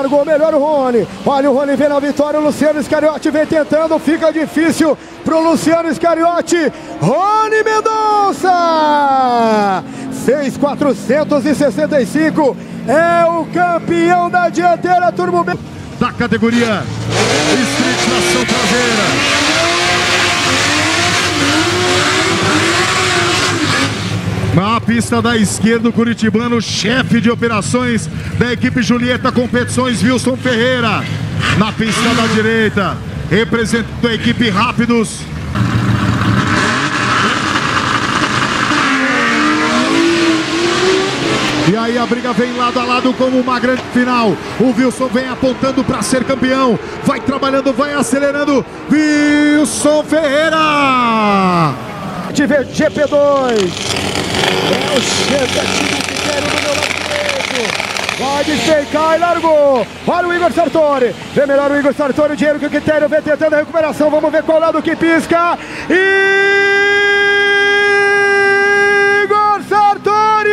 largou melhor o Rony. Olha o Rony vem na vitória, o Luciano Iscariote vem tentando, fica difícil pro Luciano Iscariote. Rony Mendonça! 6.465, é o campeão da dianteira Turbo B da categoria Street Nação Traseira. Na pista da esquerda, o curitibano, chefe de operações da equipe Julieta Competições, Wilson Ferreira. Na pista da direita, representando a equipe Rápidos, e aí a briga vem lado a lado como uma grande final. O Wilson vem apontando para ser campeão. Vai trabalhando, vai acelerando. Wilson Ferreira. GP2. É o Chevetinho pequeno do meu lado direito. Pode feicar e largou. Olha o Igor Sartori. Vê melhor o Igor Sartori. O dinheiro que o Quitério vem tentando a recuperação. Vamos ver qual lado que pisca. Igor Sartori.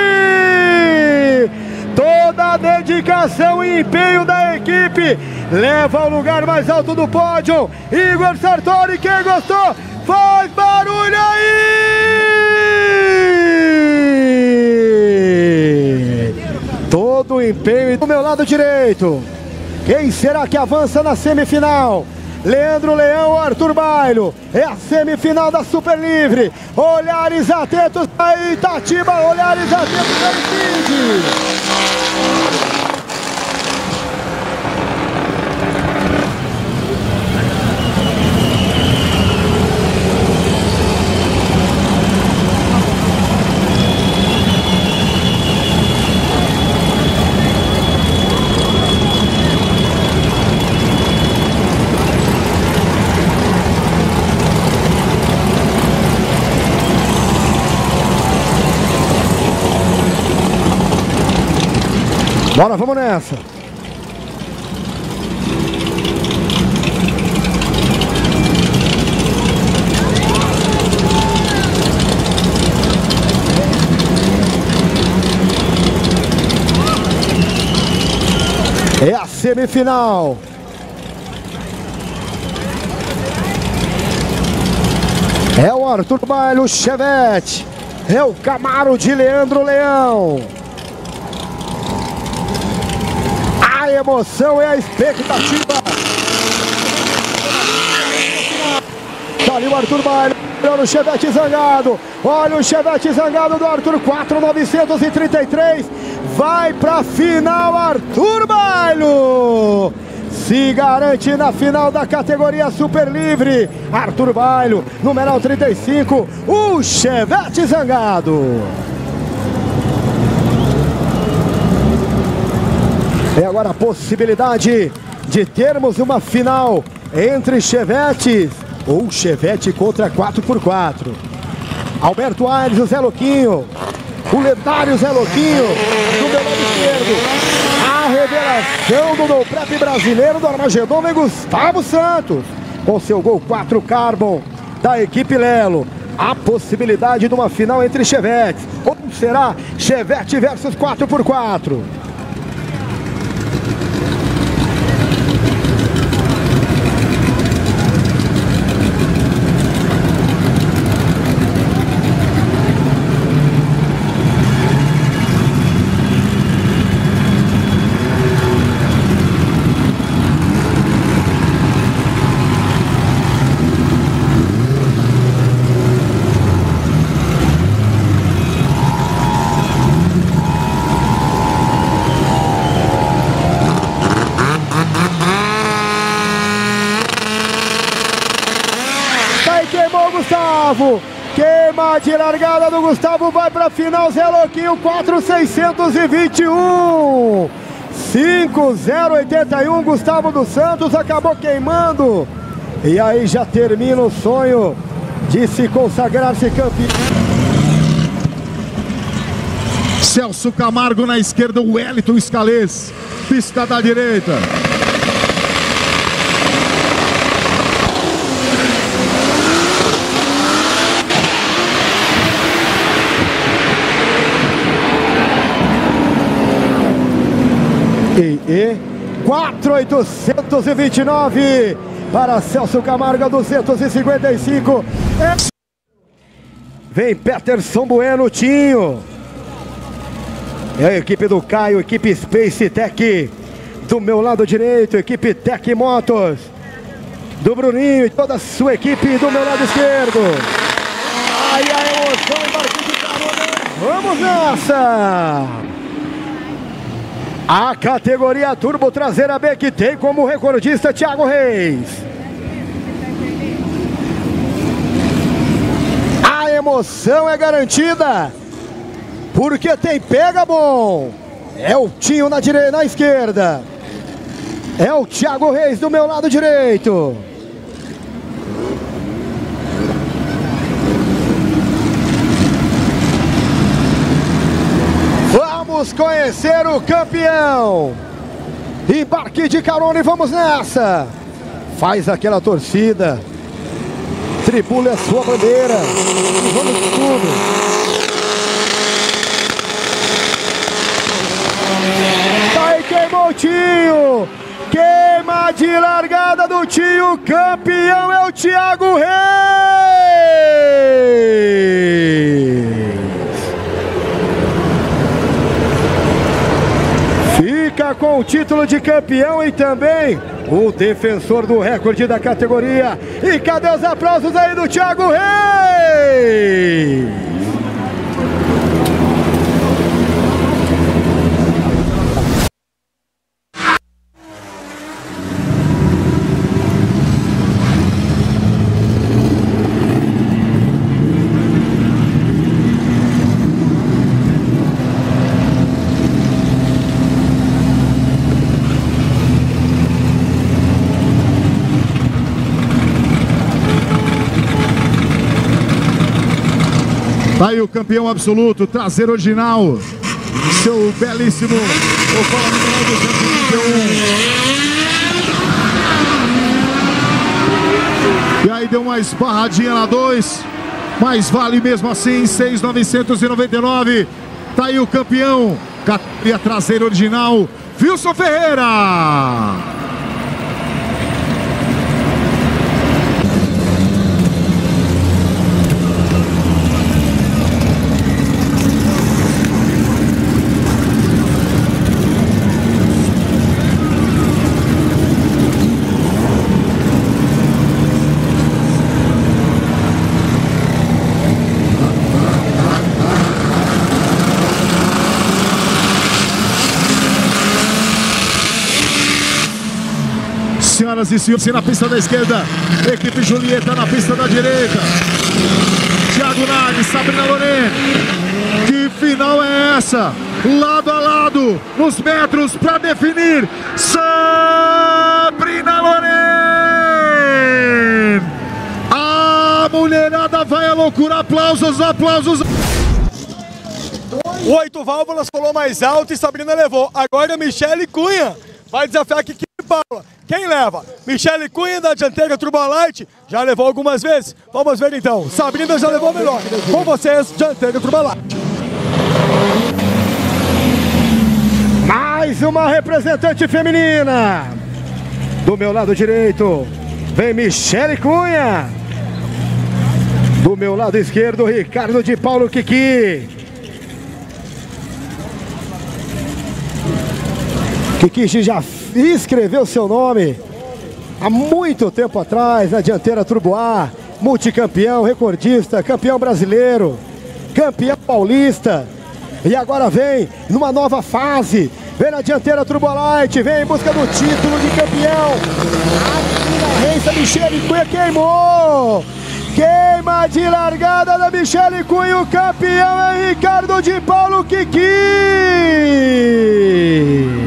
Toda a dedicação e empenho da equipe leva ao lugar mais alto do pódio. Igor Sartori, quem gostou, faz barulho aí! Todo o empenho do meu lado direito. Quem será que avança na semifinal? Leandro Leão ou Arthur Bailo? É a semifinal da Super Livre. Olhares atentos aí, Itatiba, olhares atentos aí, Cid. Bora, vamos nessa. É a semifinal. É o Arthur Bailo Chevette. É o Camaro de Leandro Leão. A emoção e a expectativa. Tá ali o Arthur Bailo. Olha o Chevette zangado. Olha o Chevette zangado do Arthur. 4.933. Vai pra final, Arthur Bailo. Se garante na final da categoria Super Livre. Arthur Bailo, numeral 35. O Chevette zangado. É agora a possibilidade de termos uma final entre Chevetes ou Chevette contra 4x4. Alberto Aires, o Zé Louquinho, o lendário Zé Louquinho, do meu lado esquerdo. A revelação do No Prep brasileiro do Armagedon vem Gustavo Santos, com seu gol 4 Carbon da equipe Lelo. A possibilidade de uma final entre Chevetes, ou será Chevette versus 4x4? Gustavo, queima de largada do Gustavo, vai para a final, Zé Louquinho, 4.621, 5.081, Gustavo dos Santos acabou queimando, e aí já termina o sonho de se consagrar-se campeão. Celso Camargo na esquerda, o Wellington Scalese, pista da direita. 4.829 para Celso Camargo, 255. Vem Peterson Bueno, Tinho. É a equipe do Caio, equipe Space Tech. Do meu lado direito, equipe Tech Motos. Do Bruninho e toda a sua equipe do meu lado esquerdo. Ai, a emoção embarque de carona. Vamos nessa! A categoria Turbo Traseira B, que tem como recordista Thiago Reis. A emoção é garantida, porque tem pega bom. É o Tinho na direita, na esquerda. É o Thiago Reis do meu lado direito. Vamos conhecer o campeão. Embarque de carona e vamos nessa. Faz aquela torcida. Tribule a sua bandeira. E vamos tudo. Tá aí, queimou o Tinho. Queima de largada do Tinho. Campeão é o Thiago Reis. Fica com o título de campeão e também o defensor do recorde da categoria. E cadê os aplausos aí do Thiago Reis? Tá aí o campeão absoluto, traseiro original, seu belíssimo Opala número 221. E aí deu uma esbarradinha na 2, mas vale mesmo assim, 6.999. Tá aí o campeão, categoria traseiro original, Wilson Ferreira. Senhoras e senhores, na pista da esquerda, equipe Julieta na pista da direita. Thiago Nagli, Sabrina Loren. Que final é essa? Lado a lado, nos metros para definir. Sabrina Loren. A mulherada vai à loucura. Aplausos, aplausos. 8 válvulas, falou mais alto e Sabrina levou. Agora Michele Cunha vai desafiar Kiki Paula. Quem leva? Michele Cunha da dianteira Turbo Light, já levou algumas vezes. Vamos ver então. Sabrina já levou melhor. Com vocês, dianteira Turbo Light. Mais uma representante feminina. Do meu lado direito, vem Michele Cunha. Do meu lado esquerdo, Ricardo de Paulo Kiki. Kiki já escreveu seu nome há muito tempo atrás na dianteira Turbo A, multicampeão, recordista, campeão brasileiro, campeão paulista, e agora vem numa nova fase, vem na dianteira Turbo Light, vem em busca do título de campeão. A Reis, Michele Cunha queimou, queima de largada da Michele Cunha, o campeão é Ricardo de Paulo Kiki.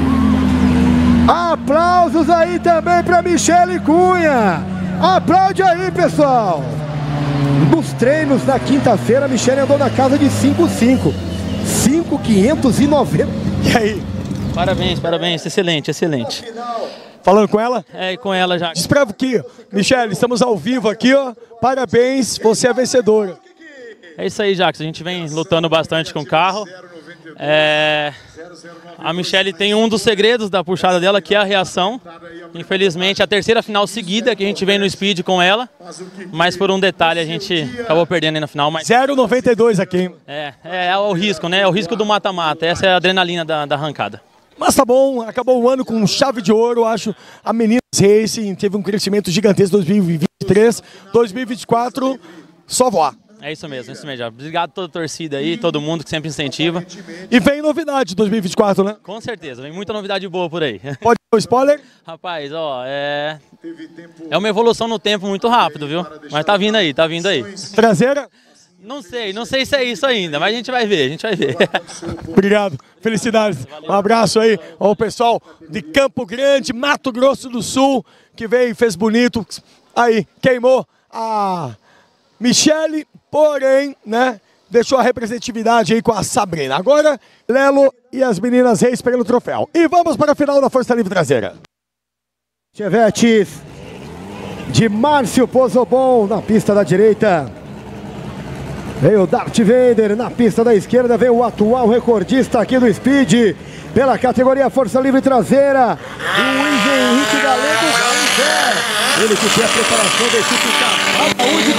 Aplausos aí também para Michele Cunha. Aplaude aí, pessoal. Nos treinos na quinta-feira, a Michele andou na casa de 5.5. 5.590. E aí? Parabéns, parabéns. Excelente, excelente. Falando com ela? É, com ela já. Escreve aqui. Michele, estamos ao vivo aqui, ó. Parabéns, você é vencedora. É isso aí, Jacques. A gente vem lutando bastante com o carro. A Michele tem um dos segredos da puxada dela, que é a reação. Infelizmente, a terceira final seguida que a gente vem no speed com ela, mas por um detalhe a gente acabou perdendo aí na final. 0,92 aqui. É o risco, né? É o risco do mata-mata. Essa é a adrenalina da arrancada. Mas tá bom, acabou o ano com chave de ouro, acho. A Meninas Racing teve um crescimento gigantesco em 2023, 2024, só voar. É isso mesmo, Obrigado a toda a torcida aí, todo mundo que sempre incentiva. E vem novidade 2024, né? Com certeza, vem muita novidade boa por aí. Pode dar um spoiler? Rapaz, é uma evolução no tempo muito rápido, viu? Mas tá vindo aí, Traseira? Não sei se é isso ainda, mas a gente vai ver, Obrigado, felicidades. Um abraço aí ao pessoal de Campo Grande, Mato Grosso do Sul, que veio e fez bonito. Aí, queimou a Michele, porém, né, deixou a representatividade aí com a Sabrina. Agora, Lelo e as Meninas Reis pegando o troféu. E vamos para a final da Força Livre Traseira. Chevetes de Márcio Pozobon na pista da direita. Veio o Darth Vader na pista da esquerda, veio o atual recordista aqui do Speed, pela categoria Força Livre Traseira, o Luiz Henrique Galego Galizé. Ele que tem a preparação da equipe Saúde de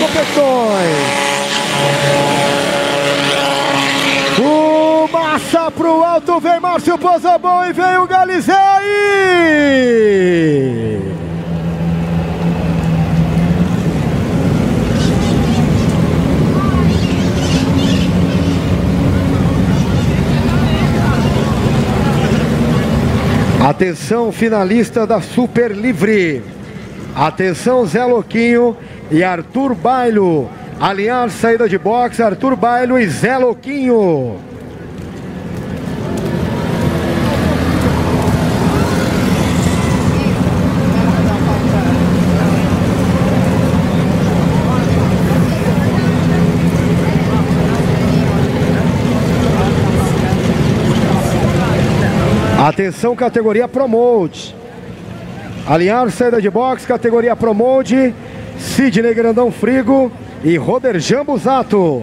competições. Massa pro alto, vem Márcio Pozobon e vem o Galizé aí. Atenção, finalista da Super Livre. Atenção, Zé Louquinho e Arthur Bailo. Alinhar saída de boxe, Arthur Bailo e Zé Louquinho. Atenção, categoria Promote. Alinhar saída de boxe, categoria Promote. Sidney Grandão Frigo e Roder Jambuzato.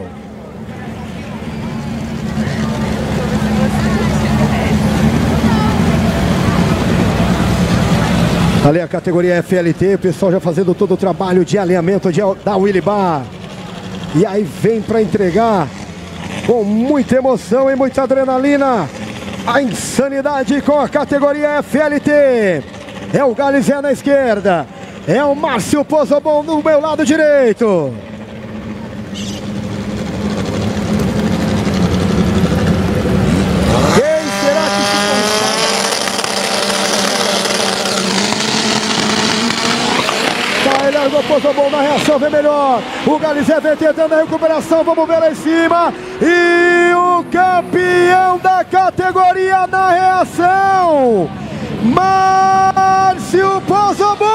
Ali a categoria FLT, o pessoal já fazendo todo o trabalho de alinhamento da Willy Bar. E aí vem para entregar com muita emoção e muita adrenalina a insanidade com a categoria FLT. É o Galizé na esquerda, é o Márcio Pozobon no meu lado direito. Quem será que se vai, largou o Pozobon na reação, vem melhor. O Galizé vem tentando a recuperação, vamos ver lá em cima. E o campeão da categoria na reação, Márcio Pozobon!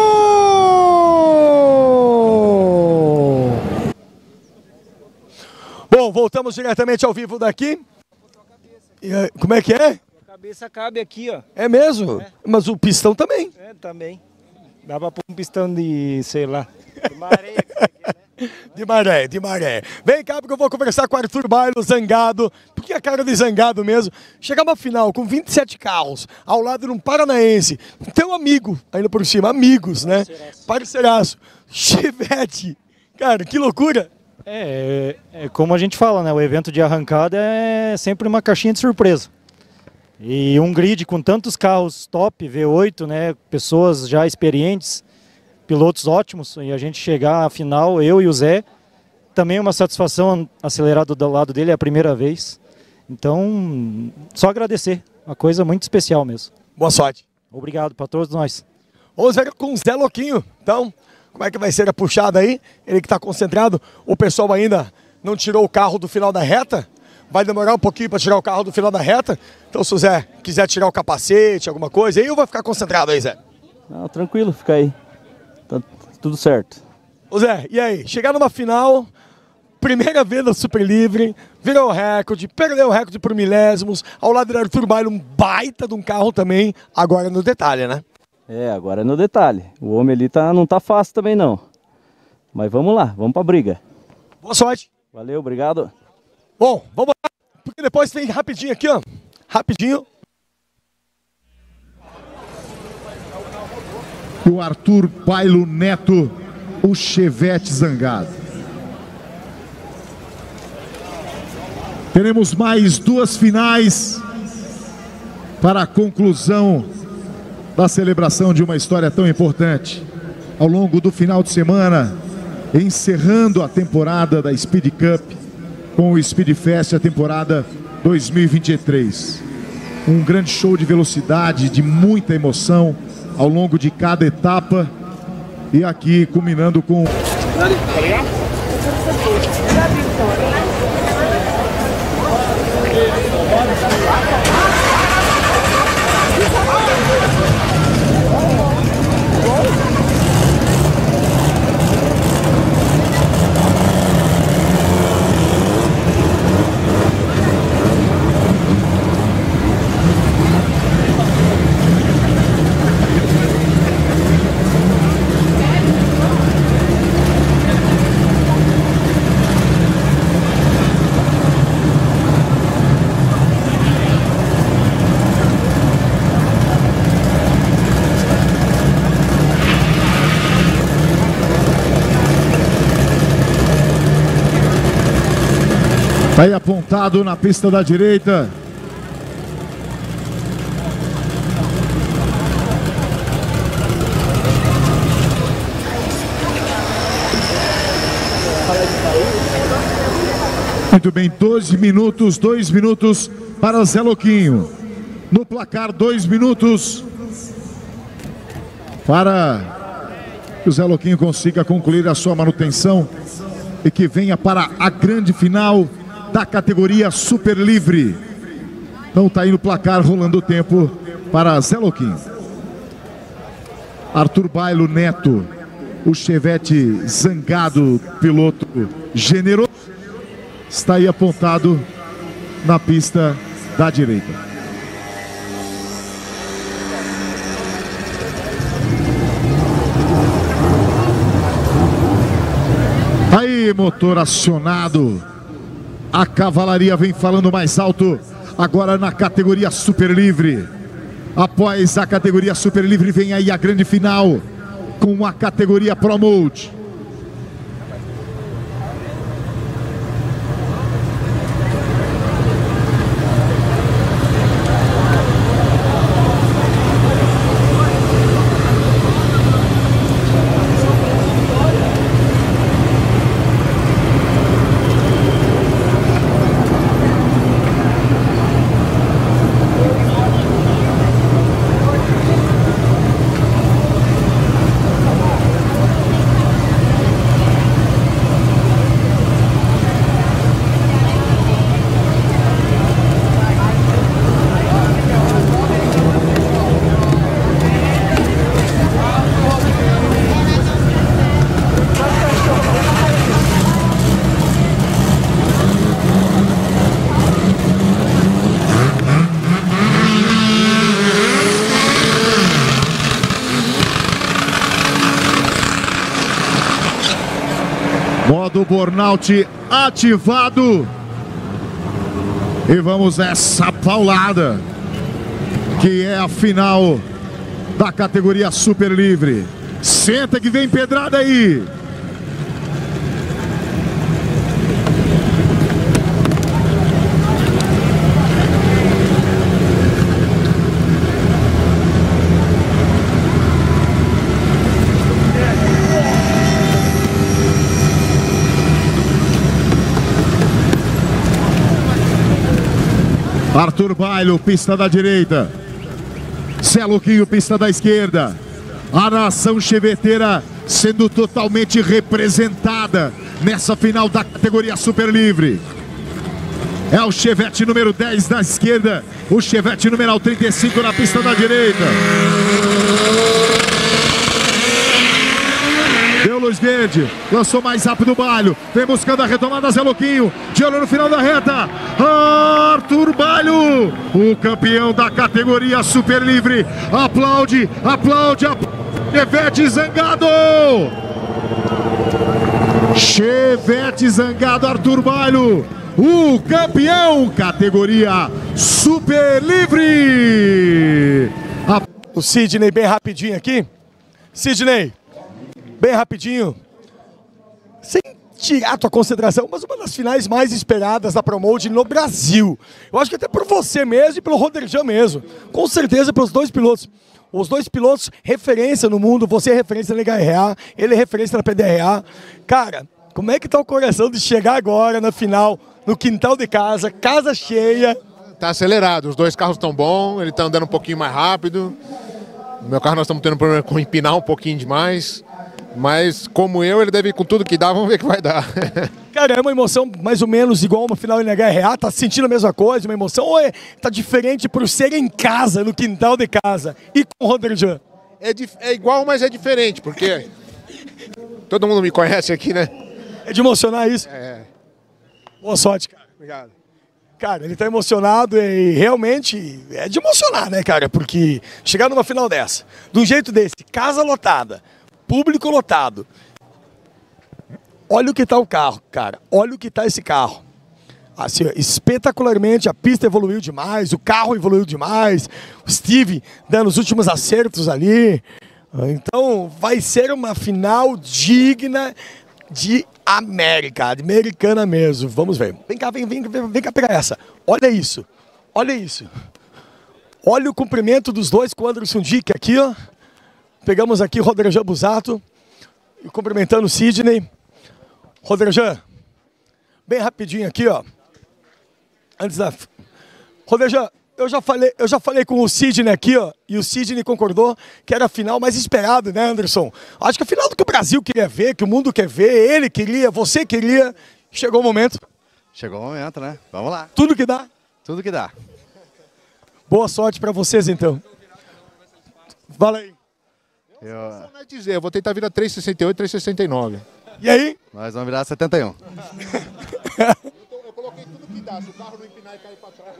Bom, voltamos diretamente ao vivo daqui. Como é que é? A cabeça cabe aqui, ó. É mesmo? É. Mas o pistão também. É, também. Dá pra pôr um pistão de, sei lá, de maré aqui, né? De maré. Vem cá porque eu vou conversar com o Arthur Bailo, zangado, porque a cara de zangado mesmo. Chegar uma final com 27 carros, ao lado de um paranaense, teu amigo, ainda por cima, amigos, né? Parceiraço. Chevette. Cara, que loucura. É como a gente fala, né? O evento de arrancada é sempre uma caixinha de surpresa. E um grid com tantos carros top, V8, né? Pessoas já experientes, pilotos ótimos, e a gente chegar à final, eu e o Zé, também é uma satisfação acelerar do lado dele, é a primeira vez. Então, só agradecer, uma coisa muito especial mesmo. Boa sorte. Obrigado para todos nós. Vamos ver com o Zé Louquinho, então, como é que vai ser a puxada aí? Ele que está concentrado, o pessoal ainda não tirou o carro do final da reta, vai demorar um pouquinho para tirar o carro do final da reta, então se o Zé quiser tirar o capacete, alguma coisa, aí eu vou ficar concentrado aí, Zé. Não, tranquilo, fica aí. Tá tudo certo. Ô Zé, e aí? Chegar numa final, primeira vez na Super Livre, virou o recorde, perdeu o recorde por milésimos, ao lado do Arthur Bailo, um baita de um carro também, agora no detalhe, né? É, agora é no detalhe. O homem ali não tá fácil também não. Mas vamos lá, vamos pra briga. Boa sorte. Valeu, obrigado. Bom, vamos lá, porque Depois vem rapidinho aqui, ó. Rapidinho. O Arthur Bailo Neto, o Chevette Zangado. Teremos mais 2 finais para a conclusão da celebração de uma história tão importante. Ao longo do final de semana, encerrando a temporada da Speed Cup com o Speed Fest, a temporada 2023. Um grande show de velocidade, de muita emoção ao longo de cada etapa, e aqui culminando com... Aí apontado na pista da direita. Muito bem, 2 minutos para Zé Louquinho. No placar, 2 minutos para que o Zé Louquinho consiga concluir a sua manutenção e que venha para a grande final da categoria Super Livre. Então tá aí no placar, rolando o tempo para Zé Louquinho. Arthur Bailo Neto, o Chevette Zangado, piloto generoso, está aí apontado na pista da direita. Aí, motor acionado. A cavalaria vem falando mais alto agora na categoria Super Livre. Após a categoria Super Livre vem aí a grande final com a categoria Pro Mode. Modo burnout ativado. E vamos essa paulada, que é a final da categoria Super Livre. Senta que vem pedrada aí. Arthur Bailo, pista da direita. Zé Louquinho, pista da esquerda. A nação cheveteira sendo totalmente representada nessa final da categoria Super Livre. É o Chevette número 10 da esquerda, o Chevette numeral 35 na pista da direita. Deu luz verde, lançou mais rápido o Bailo, vem buscando a retomada Zé Louquinho, de olho no final da reta. Arthur Bailo, o campeão da categoria Super Livre, aplaude, aplaude, Chevette Zangado. Chevette Zangado, Arthur Bailo, o campeão, categoria Super Livre. O Sidney bem rapidinho aqui. Sidney, bem rapidinho. Sem tirar a tua consideração, mas uma das finais mais esperadas da Promote no Brasil. Eu acho que até por você mesmo e pelo Roderjan mesmo. Com certeza pelos dois pilotos. Os dois pilotos, referência no mundo. Você é referência na LHRA, ele é referência na PDRA. Cara, como é que tá o coração de chegar agora na final, no quintal de casa, casa cheia? Tá acelerado, os dois carros estão bons, ele tá andando um pouquinho mais rápido. No meu carro nós estamos tendo problema com empinar um pouquinho demais. Mas como ele deve ir com tudo que dá, vamos ver o que vai dar. Cara, é uma emoção mais ou menos igual uma final LHRA? Tá sentindo a mesma coisa, uma emoção? Ou tá diferente por ser em casa, no quintal de casa? E com o Roderjan? É igual, mas é diferente, porque todo mundo me conhece aqui, né? É de emocionar isso? É. Boa sorte, cara. Obrigado. Cara, ele tá emocionado e realmente é de emocionar, né, cara? Porque chegar numa final dessa, de um jeito desse, casa lotada, público lotado. Olha o que tá o carro, cara. Olha o que tá esse carro. Assim, espetacularmente, a pista evoluiu demais, o carro evoluiu demais, o Steve dando os últimos acertos ali. Então, vai ser uma final digna de América, de americana mesmo. Vamos ver. Vem cá, vem cá pegar essa. Olha isso. Olha isso. Olha o cumprimento dos dois com o Anderson Dick aqui, ó. Pegamos aqui o Roderjan Busato, cumprimentando o Sidney. Roderjan, bem rapidinho aqui, ó. Antes da... Roderjan, eu já falei com o Sidney aqui, ó, e o Sidney concordou que era a final mais esperada, né, Anderson? Acho que a final do que o Brasil queria ver, que o mundo quer ver, ele queria, você queria. Chegou o momento. Chegou o momento, né? Vamos lá. Tudo que dá? Tudo que dá. Boa sorte pra vocês, então. Fala aí. Eu vou tentar virar 3,68, 3,69. E aí? Nós vamos virar 71. Eu coloquei tudo que dá, se o carro não empinar e cair pra trás.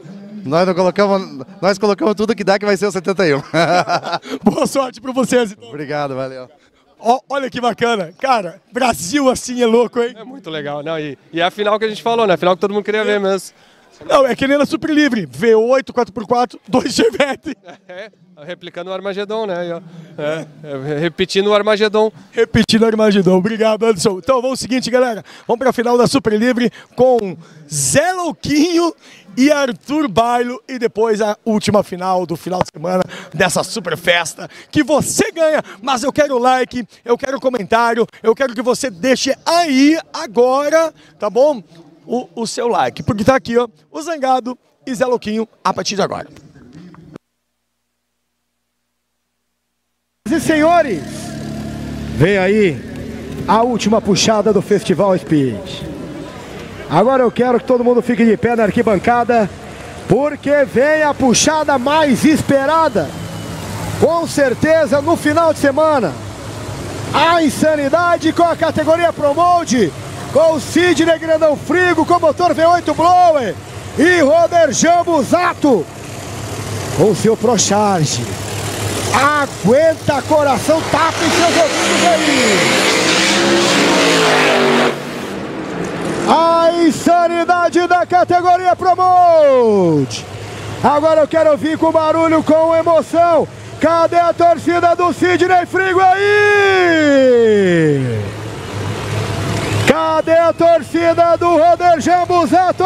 Nós colocamos tudo que dá que vai ser o 71. Boa sorte pra vocês, então. Obrigado, valeu. Olha que bacana. Cara, Brasil assim é louco, hein? É muito legal. Não, e é a final que a gente falou, né? A final que todo mundo queria ver mesmo. Não, é que nem na Super Livre. V8, 4x4, 2 Chevette. Replicando o Armagedon, né? Repetindo o Armagedon. Repetindo o Armagedon. Obrigado, Anderson. Então vamos ao seguinte, galera. Vamos para a final da Super Livre com Zé Louquinho e Arthur Bailo. E depois a última final do final de semana dessa super festa. Que você ganha, mas eu quero like, eu quero comentário, eu quero que você deixe aí agora, tá bom? O seu like, porque tá aqui, ó, o Zangado e Zé Louquinho a partir de agora. E senhores, vem aí a última puxada do Festival Speed. Agora eu quero que todo mundo fique de pé na arquibancada, porque vem a puxada mais esperada, com certeza no final de semana. A insanidade com a categoria Promote, com o Sidney Grandão Frigo, com motor V8 Blower e Roderjan Busato com seu ProCharge. Aguenta, coração, tapa em seus ouvidos aí. A insanidade da categoria Promote. Agora eu quero ouvir com barulho, com emoção. Cadê a torcida do Sidney Frigo aí? Cadê a torcida do Roderjan Busato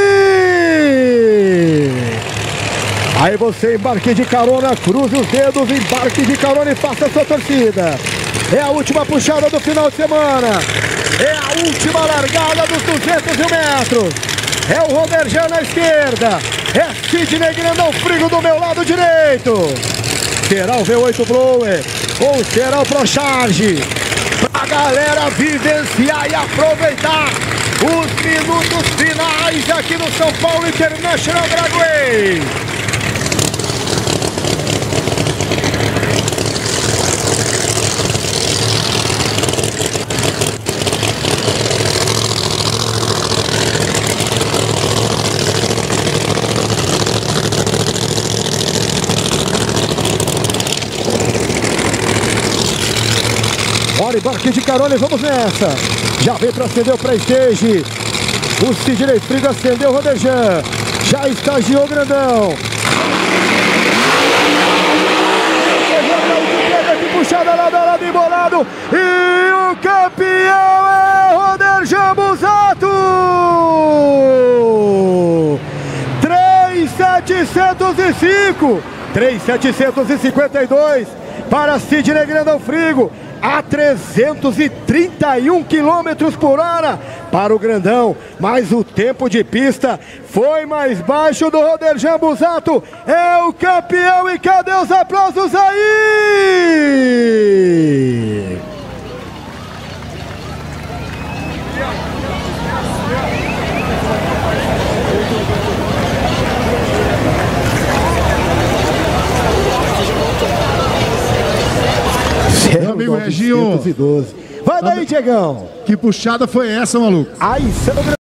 aí? Aí você embarque de carona, cruze os dedos, embarque de carona e faça a sua torcida. É a última puxada do final de semana. É a última largada dos 200 metros. É o Roderjan na esquerda. É Sidney Grandão Frigo do meu lado direito. Será o V8 Blower ou será o ProCharge? Pra galera vivenciar e aproveitar os minutos finais aqui no São Paulo International Dragway. Bora, embarque de carona e vamos nessa. Já vem para acender o pré-stage. O Sidney Frigo acendeu o Rodejan. Já estagiou o grandão. Que puxada lado a lado embolado. E o campeão é Rodejan Busato. 3.705. 3.752 para Sidney Grandão Frigo. A 331 km por hora para o grandão, mas o tempo de pista foi mais baixo do Rodejan Busato. É o campeão e cadê os aplausos aí? Meu amigo Reginho. Vai daí, Diegão. Que puxada foi essa, maluco? Aí,